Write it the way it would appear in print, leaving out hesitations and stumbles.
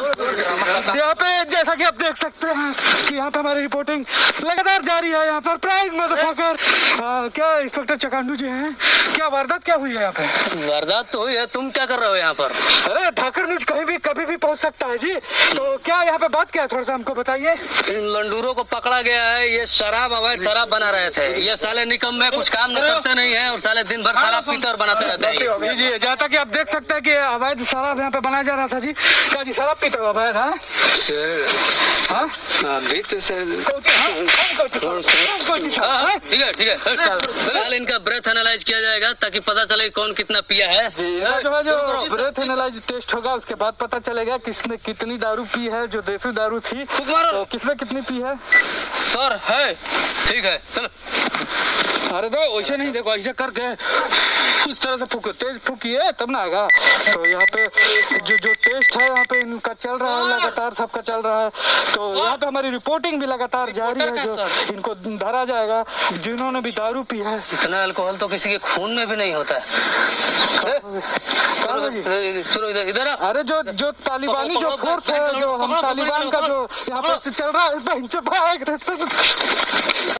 यहाँ पे जैसा कि आप देख सकते हैं कि यहाँ पे हमारी रिपोर्टिंग लगातार जारी है। यहाँ पर प्राइज मदरफकर क्या इंस्पेक्टर चकांडू जी हैं, क्या वारदात क्या हुई है यहाँ पे? वारदात तो हुई है, तुम क्या कर रहे हो यहाँ पर? अरे ढाकर न्यूज कहीं भी कभी भी पहुँच सकता है जी, तो क्या यहाँ पे बात क्या है, थोड़ा सा हमको बताइए। इन लंडूरों को पकड़ा गया है, ये शराब अवैध शराब बना रहे थे। ये साले निकम्मे कुछ काम न करते नहीं है और साले दिन भर शराब पीते और बनाते रहते हैं। जी जहाँ तक आप देख सकते हैं कि अवैध शराब यहाँ पे बनाया जा रहा था जी। क्या जी शराब पीते हो अवैध? अभी तो ठीक है फिलहाल इनका ब्रेथ एनालाइज किया जाएगा ताकि पता चले कौन कितना पिया है। जो ब्रेथ एनालाइज टेस्ट होगा उसके बाद पता चलेगा किसने कितनी दारू पी है। जो देसी दारू थी तो किसने कितनी पी है सर? है ठीक है चलो। अरे दो वैसे नहीं, देखो ऐसे करके इस तरह से फूको, तेज फूकिए तब ना आएगा। तो यहाँ पे जो टेस्ट है यहाँ पे इनका चल रहा है, लगातार सबका चल रहा है। तो यहाँ पे हमारी रिपोर्टिंग भी लगातार जारी है, जो इनको धरा जाएगा जिन्होंने भी दारू पी है। इतना अल्कोहल तो किसी के खून में भी नहीं होता है। इधर अरे जो तालिबानी जो फोर्स है, जो हम तालिबान का जो यहाँ पे चल रहा है